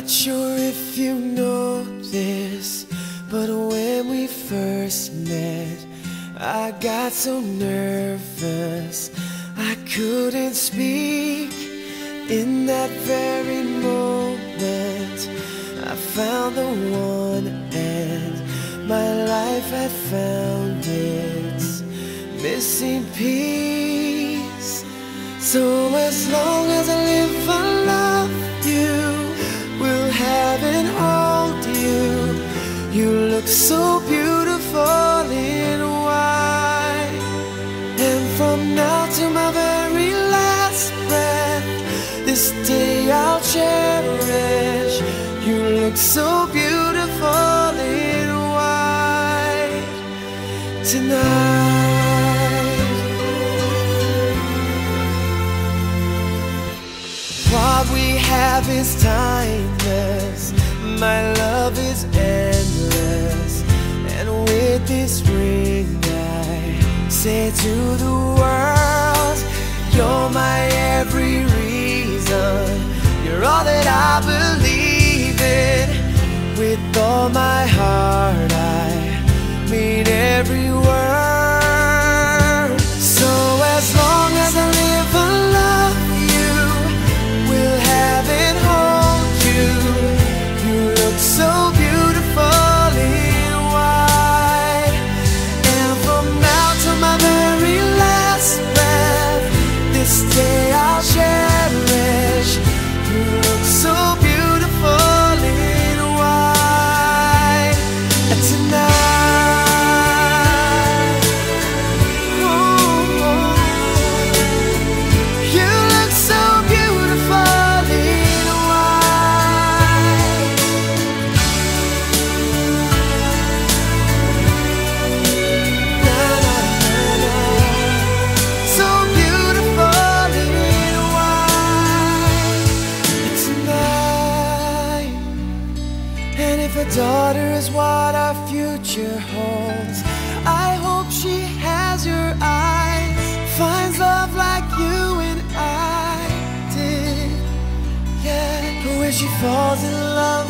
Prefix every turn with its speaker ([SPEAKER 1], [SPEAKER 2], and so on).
[SPEAKER 1] Not sure if you know this, but when we first met, I got so nervous I couldn't speak. In that very moment, I found the one, and my life had found its missing piece. So as long as I live, I love you, will have and hold you. You look so beautiful in white, and from now to my very last breath, this day I'll cherish. You look so beautiful in white tonight. What we have is timeless, my love is endless, and with this ring I say to the world, you're my every reason, you're all that I believe in. With all my heart I mean every word. So as long as I live, I love you, will have and hold you. You look so beautiful in white, and from now to my very last breath, this day I'll cherish. You look so beautiful in white tonight. Oh, you look so beautiful in white. Na, na, na, na. So beautiful in white tonight. And if a daughter is what our future holds, I hope she has your eyes, finds love like you and I did. Yeah, but when she falls in love